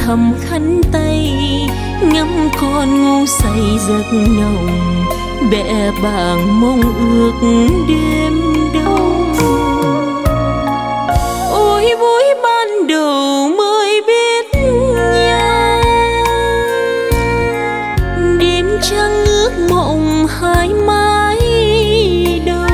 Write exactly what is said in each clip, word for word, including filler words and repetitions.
thầm khăn tay, ngắm con ngu say giấc nồng, bẽ bàng mong ước đêm đông. Ôi vui ban đầu mới biết nhau, đêm trăng ước mộng hai mái đầu,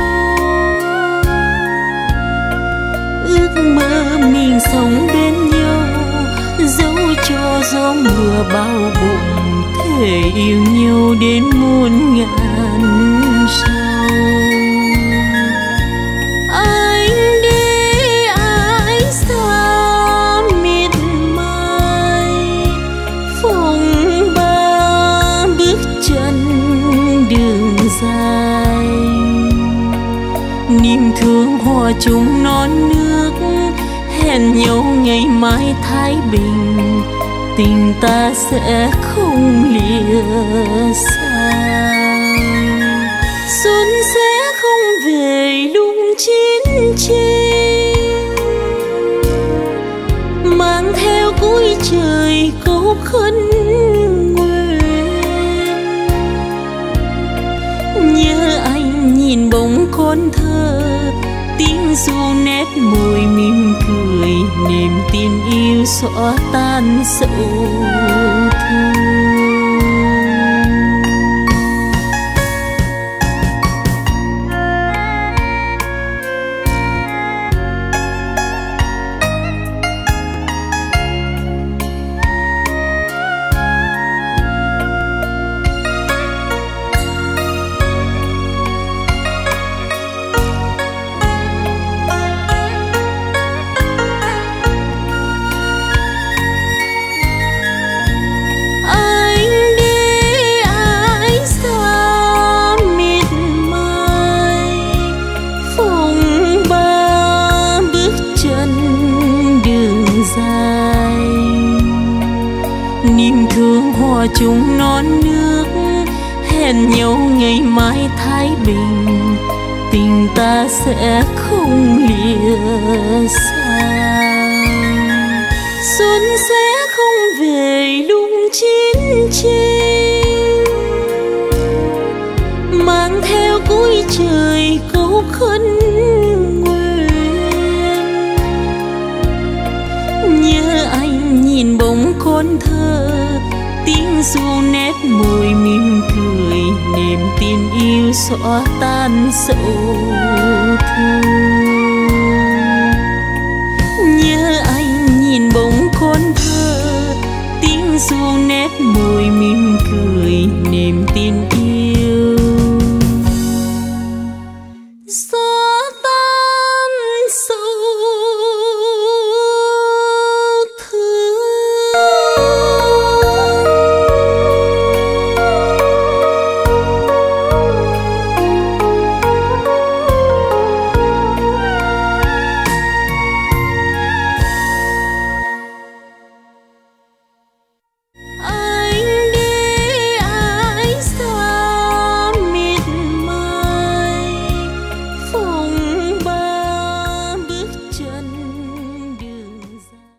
ước mơ mình sống bên nhau, dẫu cho gió mưa bao bụng, thể yêu nhau đến muôn ngàn sau. Anh đi ai xa miệt mài, phòng ba bước chân đường dài, niềm thương hòa chung non nước, hẹn nhau ngày mai thái bình, tình ta sẽ không lìa xa. Xuân sẽ không về lúc chín chinh, mang theo cuối trời câu khấn nguyện. Nhớ anh nhìn bóng con thơ, tiếng ru nét môi mỉm cười, niềm tin yêu xóa tan sầu thương. Niềm thương hòa chung non nước, hẹn nhau ngày mai thái bình, tình ta sẽ không lìa xa. Xuân sẽ không về lúc chín chinh, mang theo cuối trời câu khấn nguyện. Nhớ anh nhìn bóng con thơ, tiếng ru nét môi mỉm cười, niềm tin yêu xóa tan sầu thương. Nhớ anh nhìn bóng con thơ, tiếng ru nét môi mỉm cười, niềm tin